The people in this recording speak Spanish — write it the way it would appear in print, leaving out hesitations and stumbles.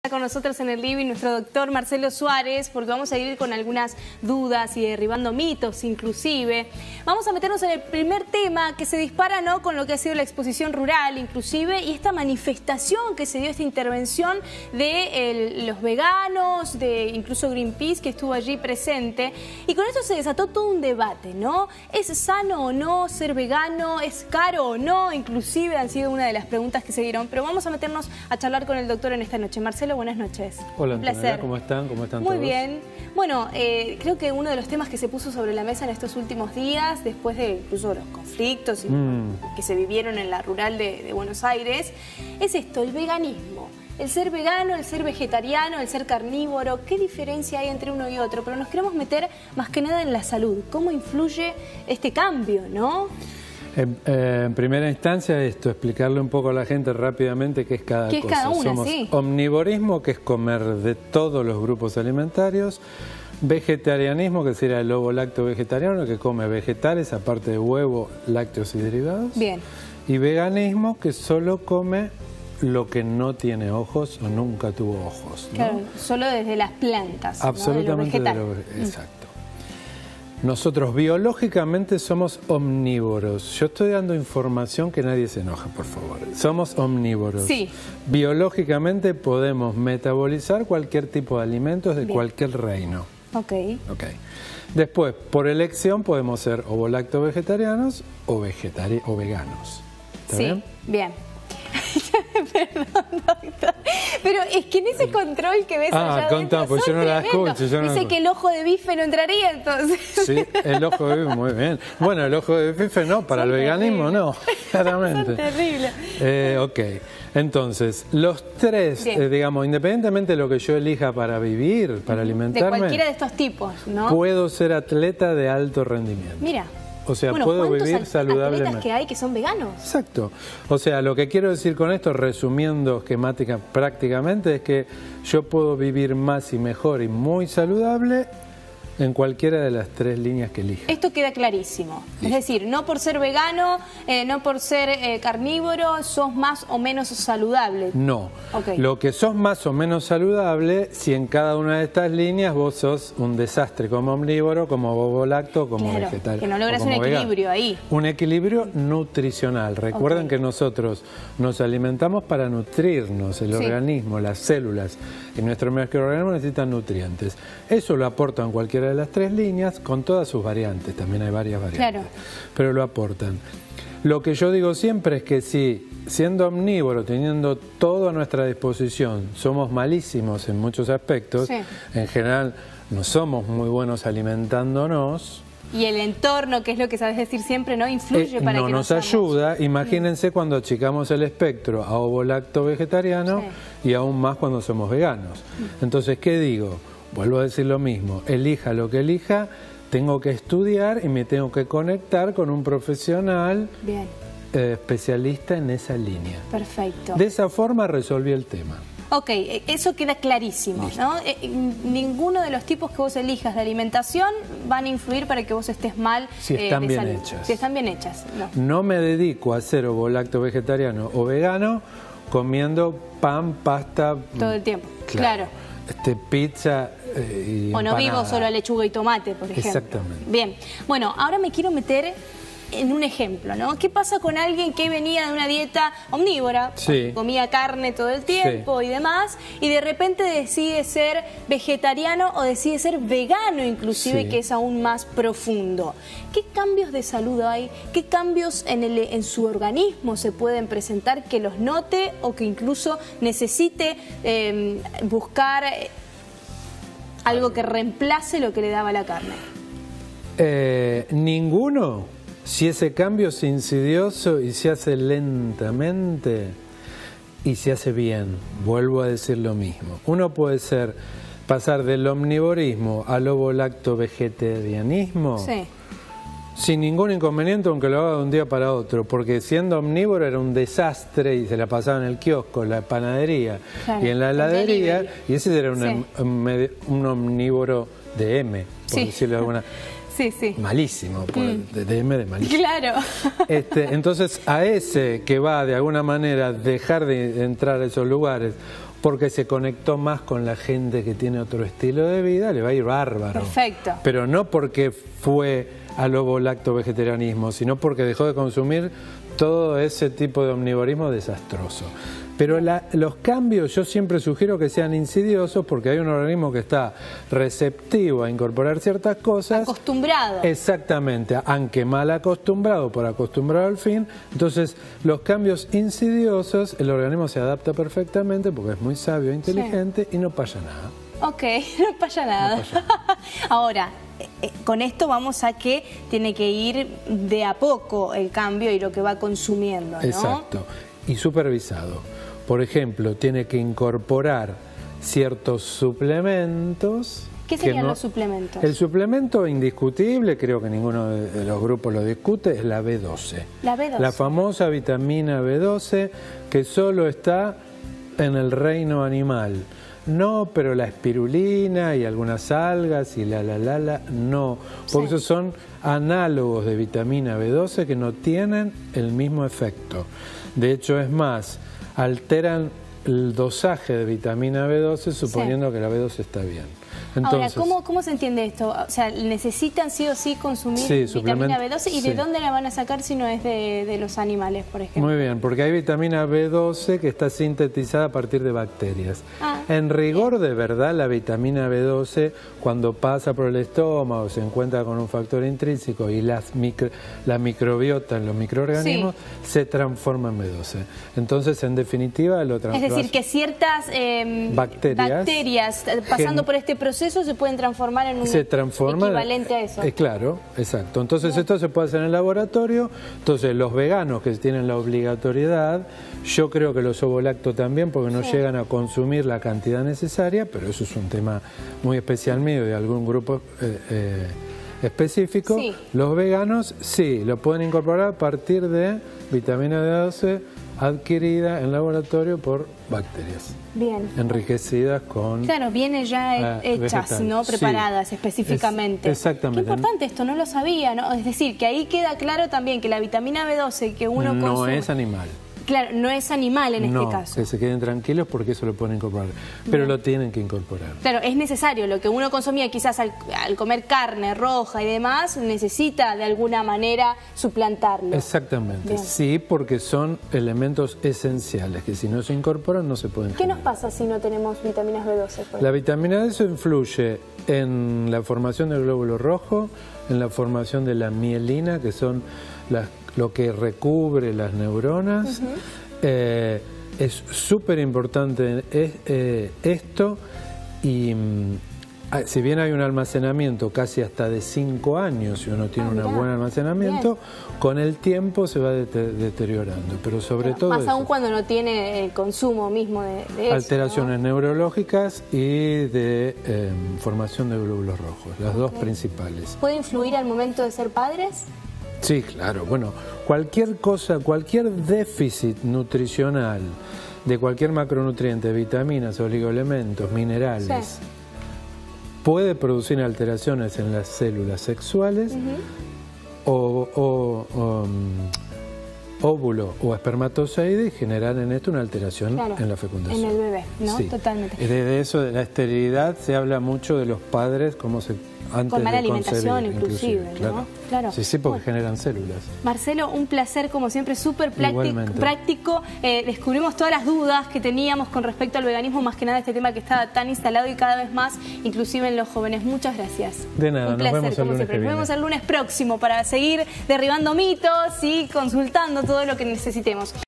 Con nosotros en el living nuestro doctor Marcelo Suárez, porque vamos a ir con algunas dudas y derribando mitos inclusive. Vamos a meternos en el primer tema que se dispara, ¿no?, con lo que ha sido la exposición rural inclusive, y esta manifestación que se dio, esta intervención de los veganos, de incluso Greenpeace, que estuvo allí presente, y con esto se desató todo un debate, ¿no? ¿Es sano o no ser vegano? ¿Es caro o no? Inclusive han sido una de las preguntas que se dieron, pero vamos a meternos a charlar con el doctor en esta noche. Marcelo, buenas noches. Hola, un placer. ¿Cómo están? ¿Cómo están Muy todos? bien. Bueno, creo que uno de los temas que se puso sobre la mesa en estos últimos días, después de incluso los conflictos que se vivieron en la rural de Buenos Aires, es esto, el veganismo. El ser vegano, el ser vegetariano, el ser carnívoro, ¿qué diferencia hay entre uno y otro? Pero nos queremos meter más que nada en la salud. ¿Cómo influye este cambio, no? En primera instancia esto, explicarle un poco a la gente rápidamente qué es cada cosa. ¿Qué es cada una? Somos Sí. omnivorismo, que es comer de todos los grupos alimentarios. Vegetarianismo, que sería el ovo-lacto vegetariano, que come vegetales, aparte de huevo, lácteos y derivados. Bien. Y veganismo, que solo come lo que no tiene ojos o nunca tuvo ojos, ¿no? Claro, solo desde las plantas, Absolutamente, ¿no? De lo vegetal. Exacto. Nosotros biológicamente somos omnívoros. Yo estoy dando información, que nadie se enoje, por favor. Somos omnívoros. Sí. Biológicamente podemos metabolizar cualquier tipo de alimentos de cualquier reino. Ok. Después, por elección, podemos ser ovo-lacto vegetarianos o veganos. ¿Está bien? Bien. Perdón, doctor. Pero es que en ese control que ves allá contá, pues yo no la escucho. Dice que el ojo de bife no entraría, entonces. Sí, el ojo de bife, muy bien. Bueno, el ojo de bife no, para el veganismo no, claramente. Son terribles. Ok, entonces, los tres, digamos, independientemente de lo que yo elija para vivir, para alimentarme, de cualquiera de estos tipos, ¿no? Puedo ser atleta de alto rendimiento. Mira. O sea, bueno, puedo vivir ¿cuántos saludablemente. atletas que hay que son veganos? Exacto. O sea, lo que quiero decir con esto, resumiendo esquemática prácticamente, es que yo puedo vivir más y mejor y muy saludable en cualquiera de las tres líneas que elija. Esto queda clarísimo. Es decir, no por ser vegano, no por ser carnívoro, sos más o menos saludable. No. Okay. Lo que sos más o menos saludable, si en cada una de estas líneas vos sos un desastre como omnívoro, como ovo-lacto, como vegetal. Que no logras un equilibrio ahí. Un equilibrio nutricional. Recuerden que nosotros nos alimentamos para nutrirnos, el organismo, las células. Y nuestro microorganismo necesitan nutrientes. Eso lo aportan cualquiera de las tres líneas, con todas sus variantes, también hay varias variantes, pero lo aportan. Lo que yo digo siempre es que si, siendo omnívoro, teniendo todo a nuestra disposición, somos malísimos en muchos aspectos, en general no somos muy buenos alimentándonos. Y el entorno, que es lo que sabes decir siempre, ¿no? Influye para no que nos ayuda. Imagínense cuando achicamos el espectro a ovo-lacto vegetariano y aún más cuando somos veganos. Entonces, ¿qué digo? Vuelvo a decir lo mismo, elija lo que elija, tengo que estudiar y me tengo que conectar con un profesional especialista en esa línea. Perfecto. De esa forma resolví el tema. Ok, eso queda clarísimo, ¿no? Ninguno de los tipos que vos elijas de alimentación van a influir para que vos estés mal si están de bien salud. hechas. Si están bien hechas. No me dedico a ser ovo-lacto vegetariano o vegano comiendo pan, pasta... Todo el tiempo, claro. Pizza y o no empanada. vivo solo a lechuga y tomate, por ejemplo. Exactamente. Bien, bueno, ahora me quiero meter en un ejemplo, ¿no? ¿Qué pasa con alguien que venía de una dieta omnívora, comía carne todo el tiempo y demás, y de repente decide ser vegetariano o decide ser vegano inclusive, que es aún más profundo? ¿Qué cambios de salud hay? ¿Qué cambios en su organismo se pueden presentar que los note o que incluso necesite buscar algo que reemplace lo que le daba la carne? Ninguno. Si ese cambio es insidioso y se hace lentamente y se hace bien, vuelvo a decir lo mismo. Uno puede pasar del omnivorismo al ovo-lacto vegetarianismo sin ningún inconveniente, aunque lo haga de un día para otro, porque siendo omnívoro era un desastre y se la pasaba en el kiosco, en la panadería y en la heladería, y ese era un omnívoro de M, por decirlo de alguna. Malísimo, de M de malísimo. Claro. Entonces, a ese que va de alguna manera dejar de entrar a esos lugares porque se conectó más con la gente que tiene otro estilo de vida, le va a ir bárbaro. Perfecto. Pero no porque fue al ovo-lacto-vegetarianismo, sino porque dejó de consumir todo ese tipo de omnivorismo desastroso. Pero los cambios yo siempre sugiero que sean insidiosos porque hay un organismo que está receptivo a incorporar ciertas cosas. Acostumbrado. Exactamente, aunque mal acostumbrado por acostumbrado al fin. Entonces los cambios insidiosos, el organismo se adapta perfectamente porque es muy sabio e inteligente y no pasa nada. Ok, no pasa nada. No pasa nada. Ahora, con esto vamos a que tiene que ir de a poco el cambio y lo que va consumiendo, ¿no? Exacto, y supervisado. Por ejemplo, tiene que incorporar ciertos suplementos. ¿Qué serían los suplementos? El suplemento indiscutible, creo que ninguno de los grupos lo discute, es la B12. La B12. La famosa vitamina B12 que solo está en el reino animal. No, pero la espirulina y algunas algas y no. Porque esos son análogos de vitamina B12 que no tienen el mismo efecto. De hecho, es más, alteran el dosaje de vitamina B12 suponiendo que la B12 está bien. Entonces, ahora, ¿cómo se entiende esto? O sea, ¿necesitan sí o sí consumir vitamina B12? ¿Y de dónde la van a sacar si no es de los animales, por ejemplo? Muy bien, porque hay vitamina B12 que está sintetizada a partir de bacterias. En rigor de verdad, la vitamina B12, cuando pasa por el estómago, se encuentra con un factor intrínseco y la microbiota en los microorganismos, se transforma en B12. Entonces, en definitiva, es decir, que ciertas bacterias pasando por este proceso se pueden transformar en un equivalente a eso. Claro, exacto. Entonces esto se puede hacer en el laboratorio. Entonces los veganos que tienen la obligatoriedad, yo creo que los ovolacto también, porque no llegan a consumir la cantidad necesaria, pero eso es un tema muy especial mío de algún grupo específico. Los veganos sí, lo pueden incorporar a partir de vitamina B12 adquirida en laboratorio por bacterias. Bien. Enriquecidas con... Claro, viene ya hechas, ¿no? Preparadas específicamente. Exactamente. Qué importante esto, no lo sabía, ¿no? Es decir, que ahí queda claro también que la vitamina B12 que uno consume... No es animal. Claro, no es animal en este caso. Que se queden tranquilos porque eso lo pueden incorporar. Pero lo tienen que incorporar. Claro, es necesario. Lo que uno consumía quizás al comer carne roja y demás, necesita de alguna manera suplantarlo. Exactamente. Bien. Sí, porque son elementos esenciales que si no se incorporan no se pueden generar. ¿Qué nos pasa si no tenemos vitaminas B12? La vitamina B12 influye en la formación del glóbulo rojo, en la formación de la mielina, que son lo que recubre las neuronas. Es súper importante esto y si bien hay un almacenamiento casi hasta de 5 años, si uno tiene un buen almacenamiento, con el tiempo se va deteriorando, pero sobre todo más aún cuando no tiene el consumo mismo de eso, alteraciones neurológicas y de formación de glóbulos rojos, las dos principales. ¿Puede influir al momento de ser padres? Sí, claro. Bueno, cualquier cosa, cualquier déficit nutricional de cualquier macronutriente, vitaminas, oligoelementos, minerales, puede producir alteraciones en las células sexuales óvulo o espermatozoide y generar en esto una alteración en la fecundación. En el bebé, ¿no? Sí. Totalmente. De eso, de la esterilidad, se habla mucho de los padres, cómo se... Con mala alimentación inclusive, ¿no? Claro. Sí, porque generan células. Marcelo, un placer como siempre, súper práctico. Descubrimos todas las dudas que teníamos con respecto al veganismo, más que nada este tema que está tan instalado y cada vez más, inclusive en los jóvenes. Muchas gracias. De nada, un placer, nos vemos el lunes que viene. Nos vemos el lunes próximo para seguir derribando mitos y consultando todo lo que necesitemos.